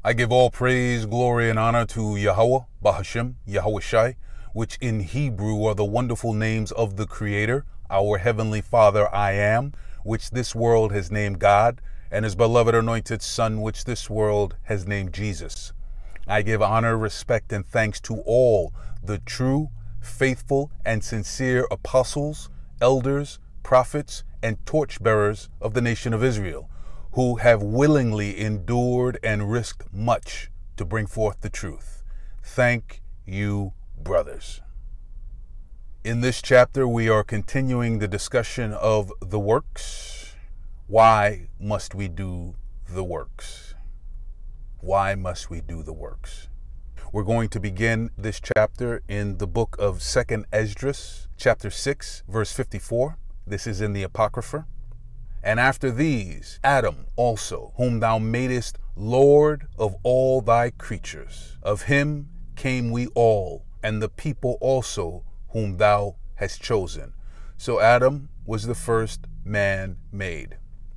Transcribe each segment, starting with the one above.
I give all praise, glory, and honor to Yahweh, Bahashem, Yahweh Shai, which in Hebrew are the wonderful names of the Creator, our Heavenly Father, I Am, which this world has named God, and His beloved anointed Son, which this world has named Jesus. I give honor, respect, and thanks to all the true, faithful, and sincere apostles, elders, prophets, and torchbearers of the nation of Israel, who have willingly endured and risked much to bring forth the truth. Thank you, brothers. In this chapter, we are continuing the discussion of the works. Why must we do the works? Why must we do the works? We're going to begin this chapter in the book of 2nd Esdras, chapter 6, verse 54. This is in the Apocrypha. And after these, Adam also, whom thou madest Lord of all thy creatures. Of him came we all, and the people also whom thou hast chosen. So Adam was the first man made,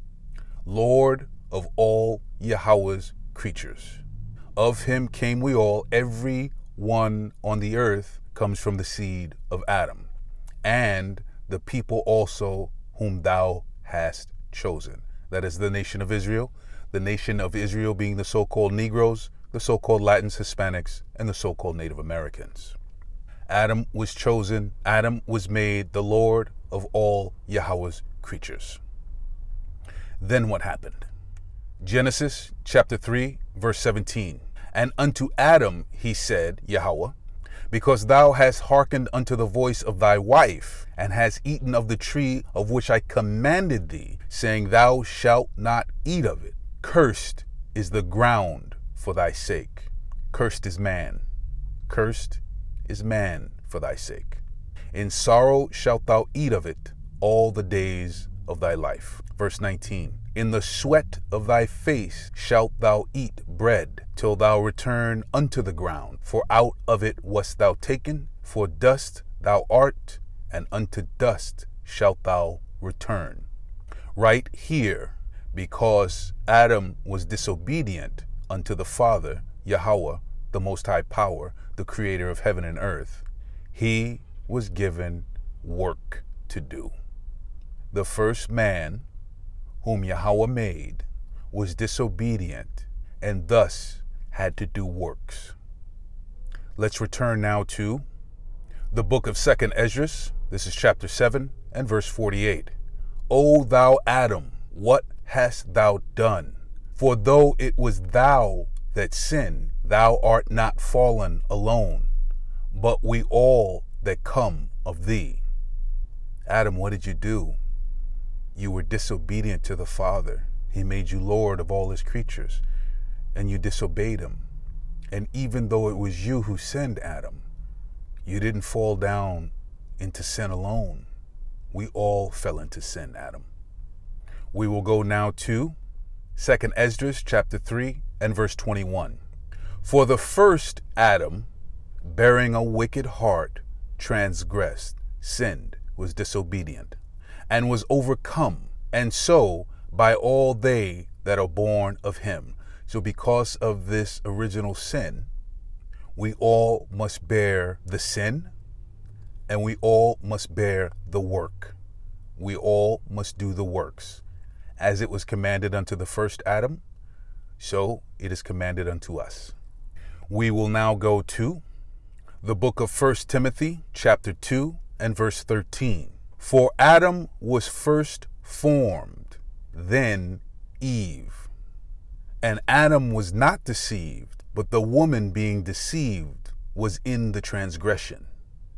Lord of all Yahweh's creatures. Of him came we all, every one on the earth comes from the seed of Adam, and the people also whom thou hast chosen. That is the nation of Israel. The nation of Israel being the so-called Negroes, the so-called Latins, Hispanics, and the so-called Native Americans. Adam was chosen. Adam was made the Lord of all Yahweh's creatures. Then what happened? Genesis chapter 3, verse 17. And unto Adam he said, Yahweh, because thou hast hearkened unto the voice of thy wife, and hast eaten of the tree of which I commanded thee, saying, thou shalt not eat of it. Cursed is the ground for thy sake. Cursed is man. Cursed is man for thy sake. In sorrow shalt thou eat of it all the days of thy life. Verse 19. In the sweat of thy face shalt thou eat bread, till thou return unto the ground. For out of it wast thou taken, for dust thou art, and unto dust shalt thou return. Right here, because Adam was disobedient unto the Father, Yahweh, the Most High Power, the Creator of heaven and earth, he was given work to do. The first man whom Yahweh made was disobedient and thus had to do works. Let's return now to the book of 2nd Esdras. This is chapter 7 and verse 48. O thou Adam, what hast thou done? For though it was thou that sinned, thou art not fallen alone, but we all that come of thee. Adam, what did you do? You were disobedient to the Father. He made you Lord of all his creatures, and you disobeyed him. And even though it was you who sinned, Adam, you didn't fall down into sin alone. We all fell into sin, Adam. We will go now to 2nd Esdras chapter 3 and verse 21. For the first Adam, bearing a wicked heart, transgressed, sinned, was disobedient, and was overcome, and so by all they that are born of him. So because of this original sin, we all must bear the sin, and we all must bear the work. We all must do the works. As it was commanded unto the first Adam, so it is commanded unto us. We will now go to the book of 1 Timothy, chapter 2, and verse 13. For Adam was first formed, then Eve. And Adam was not deceived, but the woman being deceived was in the transgression.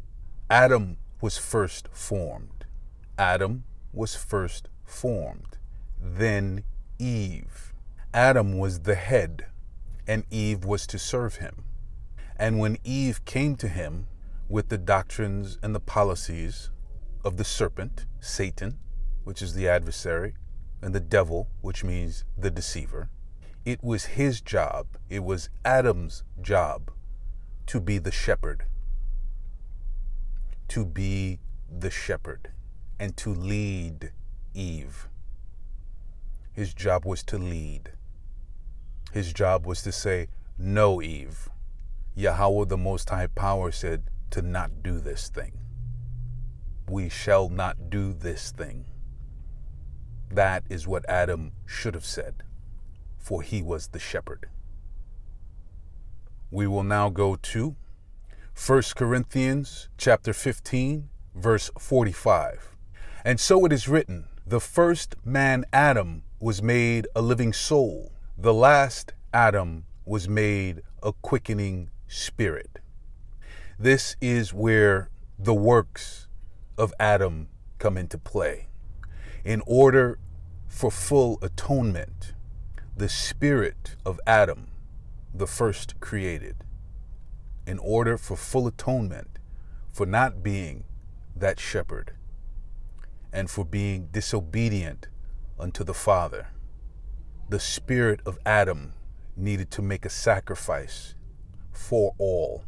Adam was first formed. Adam was first formed, then Eve. Adam was the head, and Eve was to serve him. And when Eve came to him with the doctrines and the policies of the serpent, Satan, which is the adversary, and the devil, which means the deceiver, it was his job, it was Adam's job to be the shepherd. To be the shepherd and to lead Eve. His job was to lead. His job was to say, no, Eve. Yahweh, the Most High Power, said to not do this thing. We shall not do this thing. That is what Adam should have said, for he was the shepherd. We will now go to 1 Corinthians chapter 15, verse 45. And so it is written, the first man Adam was made a living soul. The last Adam was made a quickening spirit. This is where the works of Adam come into play. In order for full atonement, the spirit of Adam, the first created, in order for full atonement, for not being that shepherd, and for being disobedient unto the Father, the spirit of Adam needed to make a sacrifice for all.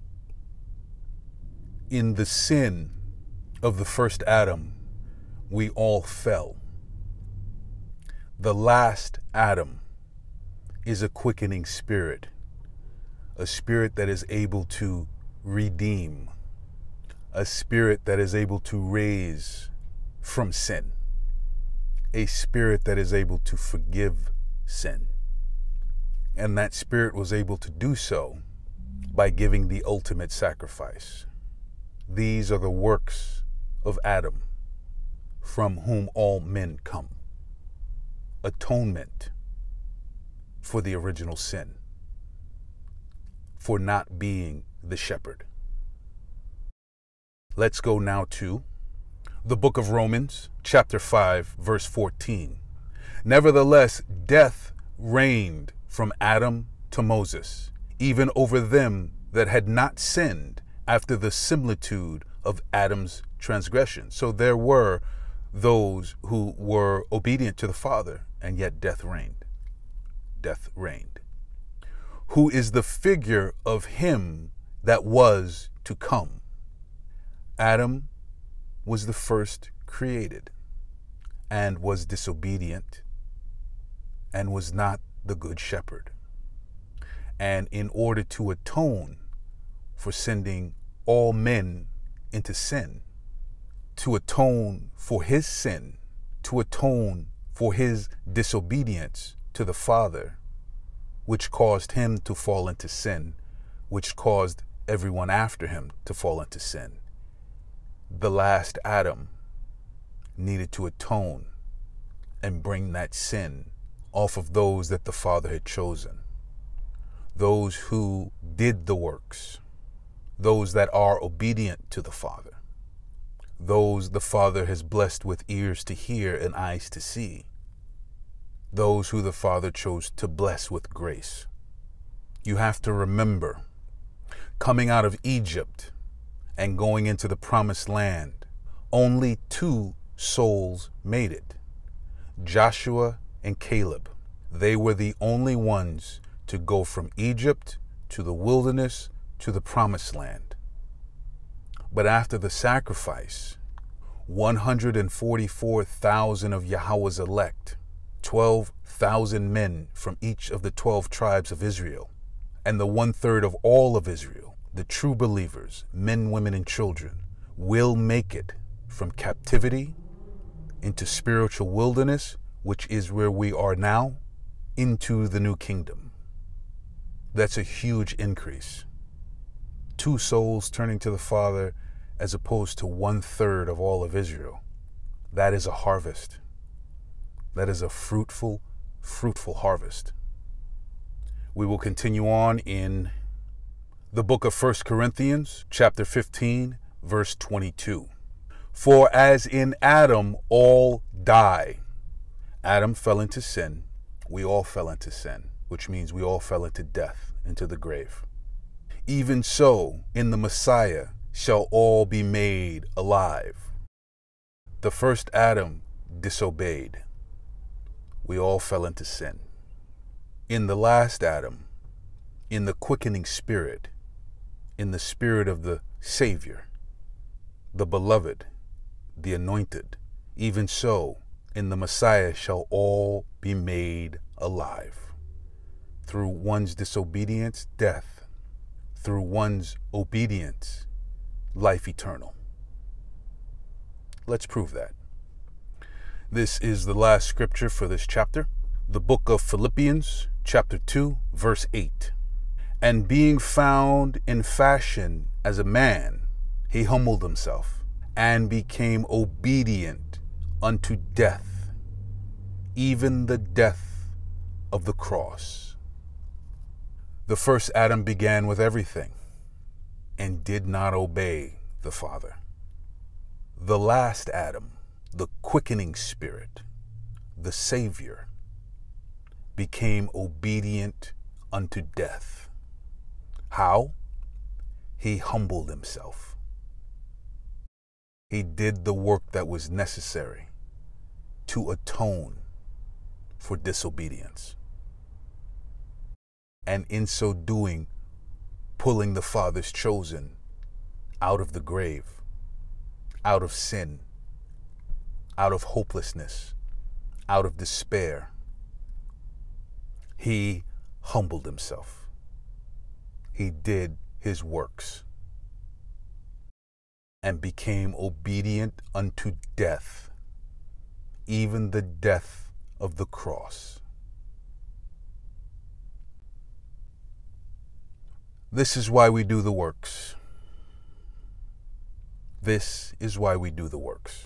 In the sin of the first Adam, we all fell. The last Adam is a quickening spirit, a spirit that is able to redeem, a spirit that is able to raise from sin, a spirit that is able to forgive sin. And that spirit was able to do so by giving the ultimate sacrifice. These are the works of Adam, from whom all men come. Atonement for the original sin, for not being the shepherd. Let's go now to the book of Romans, chapter 5, verse 14. Nevertheless, death reigned from Adam to Moses, even over them that had not sinned after the similitude of Adam's transgression. So there were those who were obedient to the Father, and yet death reigned. Death reigned. Who is the figure of him that was to come. Adam was the first created, and was disobedient, and was not the good shepherd. And in order to atone for sending all men into sin, to atone for his sin, to atone for his disobedience to the Father, which caused him to fall into sin, which caused everyone after him to fall into sin. The last Adam needed to atone and bring that sin off of those that the Father had chosen, those who did the works, those that are obedient to the Father, those the Father has blessed with ears to hear and eyes to see, those who the Father chose to bless with grace. You have to remember, coming out of Egypt and going into the promised land, only 2 souls made it, Joshua and Caleb. They were the only ones to go from Egypt to the wilderness to the promised land. But after the sacrifice, 144,000 of Yahweh's elect, 12,000 men from each of the 12 tribes of Israel, and the 1/3 of all of Israel, the true believers, men, women, and children, will make it from captivity into spiritual wilderness, which is where we are now, into the new kingdom. That's a huge increase. 2 souls turning to the Father as opposed to 1/3 of all of Israel. That is a harvest. That is a fruitful, fruitful harvest. We will continue on in the book of 1 Corinthians, chapter 15, verse 22. For as in Adam all die. Adam fell into sin. We all fell into sin, which means we all fell into death, into the grave. Even so, in the Messiah shall all be made alive. The first Adam disobeyed. We all fell into sin. In the last Adam, in the quickening spirit, in the spirit of the Savior, the beloved, the anointed, even so, in the Messiah shall all be made alive. Through one's disobedience, death. Through one's obedience, life eternal. Let's prove that. This is the last scripture for this chapter, the book of Philippians, chapter 2, verse 8. And being found in fashion as a man, he humbled himself and became obedient unto death, even the death of the cross. The first Adam began with everything and did not obey the Father. The last Adam, the quickening spirit, the Savior, became obedient unto death. How? He humbled himself. He did the work that was necessary to atone for disobedience. And in so doing, pulling the Father's chosen out of the grave, out of sin, out of hopelessness, out of despair. He humbled himself. He did his works and became obedient unto death, even the death of the cross. This is why we do the works. This is why we do the works.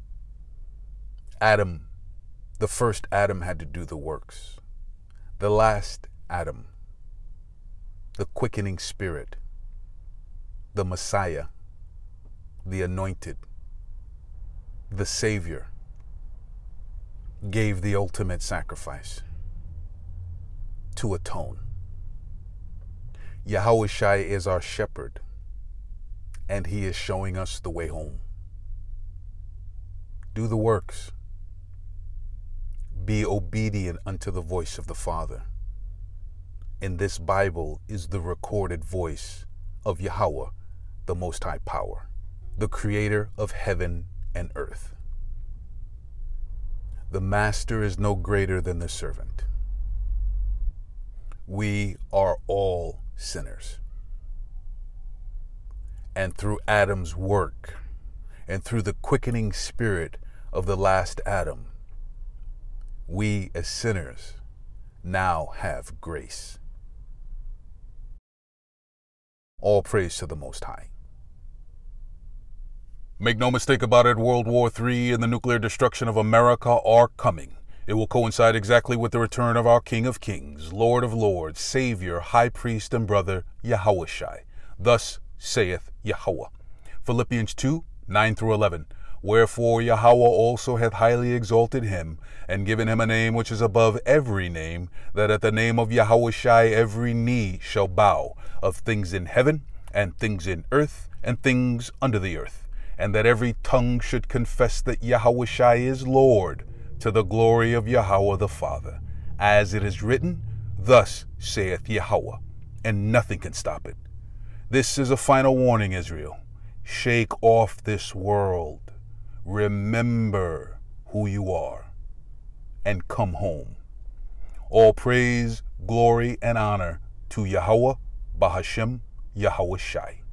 Adam, the first Adam, had to do the works. The last Adam, the quickening spirit, the Messiah, the anointed, the Savior, gave the ultimate sacrifice to atone. Yahawashi is our shepherd, and he is showing us the way home. Do the works. Be obedient unto the voice of the Father. In this Bible is the recorded voice of Yahweh, the Most High Power, the Creator of heaven and earth. The master is no greater than the servant. We are all sinners. And through Adam's work, and through the quickening spirit of the last Adam, we as sinners now have grace. All praise to the Most High. Make no mistake about it, World War III and the nuclear destruction of America are coming. It will coincide exactly with the return of our King of Kings, Lord of Lords, Savior, High Priest, and Brother, Yahawashi. Thus saith Yahweh. Philippians 2, 9 through 11. Wherefore Yahweh also hath highly exalted him, and given him a name which is above every name, that at the name of Yahawashi every knee shall bow, of things in heaven, and things in earth, and things under the earth, and that every tongue should confess that Yahawashi is Lord, to the glory of Yahweh the Father. As it is written, thus saith Yahweh, and nothing can stop it. This is a final warning, Israel. Shake off this world. Remember who you are, and come home. All praise, glory, and honor to Yahweh, Bahashem, Yahawashi.